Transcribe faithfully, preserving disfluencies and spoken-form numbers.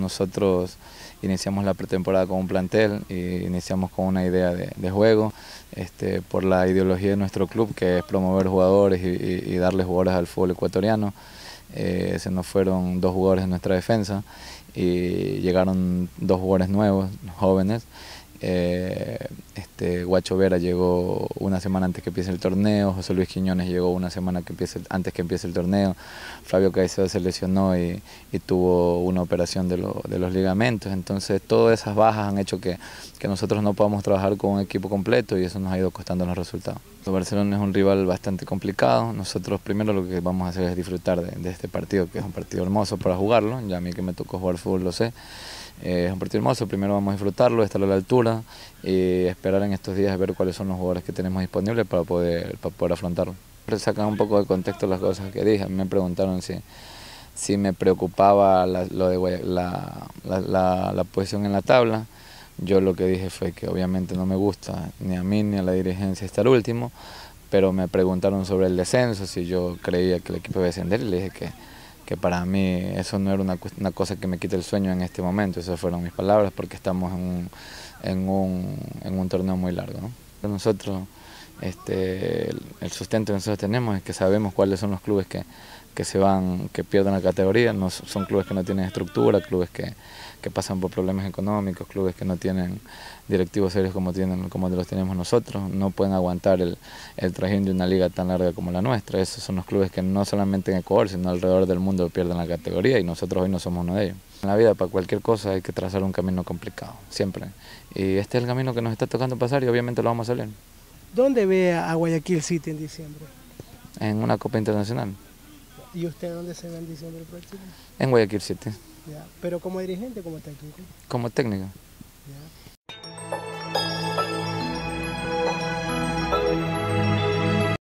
nosotros iniciamos la pretemporada con un plantel y iniciamos con una idea de, de juego, este, por la ideología de nuestro club, que es promover jugadores y, y, y darle jugadores al fútbol ecuatoriano. Eh, se nos fueron dos jugadores en nuestra defensa y llegaron dos jugadores nuevos, jóvenes. Eh, este, Guacho Vera llegó una semana antes que empiece el torneo, José Luis Quiñones llegó una semana que empiece, antes que empiece el torneo, Flavio Caicedo se lesionó y, y tuvo una operación de, lo, de los ligamentos. Entonces todas esas bajas han hecho que, que nosotros no podamos trabajar con un equipo completo y eso nos ha ido costando los resultados. Barcelona es un rival bastante complicado. Nosotros primero lo que vamos a hacer es disfrutar de, de este partido, que es un partido hermoso para jugarlo. Ya a mí que me tocó jugar fútbol lo sé. Eh, es un partido hermoso, primero vamos a disfrutarlo, estar a la altura y esperar en estos días a ver cuáles son los jugadores que tenemos disponibles para poder, para poder afrontarlo. Sacan un poco de contexto las cosas que dije. Me preguntaron si, si me preocupaba la, lo de la, la, la, la posición en la tabla. Yo lo que dije fue que obviamente no me gusta ni a mí ni a la dirigencia estar último, pero me preguntaron sobre el descenso, si yo creía que el equipo iba a descender, y le dije que, que para mí eso no era una, una cosa que me quite el sueño en este momento. Esas fueron mis palabras, porque estamos en un, en un, en un torneo muy largo, ¿no? Nosotros, este, el, el sustento que nosotros tenemos es que sabemos cuáles son los clubes que, que se van, que pierden la categoría. No, son clubes que no tienen estructura, clubes que, que pasan por problemas económicos, clubes que no tienen directivos serios como, tienen, como los tenemos nosotros, no pueden aguantar el, el trajín de una liga tan larga como la nuestra. Esos son los clubes que no solamente en Ecuador, sino alrededor del mundo pierden la categoría, y nosotros hoy no somos uno de ellos. En la vida, para cualquier cosa hay que trazar un camino complicado, siempre. Y este es el camino que nos está tocando pasar y obviamente lo vamos a salir. ¿Dónde ve a Guayaquil City en diciembre? En una Copa Internacional. ¿Y usted dónde se ve en diciembre próximo? En Guayaquil City. Ya. ¿Pero como dirigente o como técnico? Como técnico. Ya.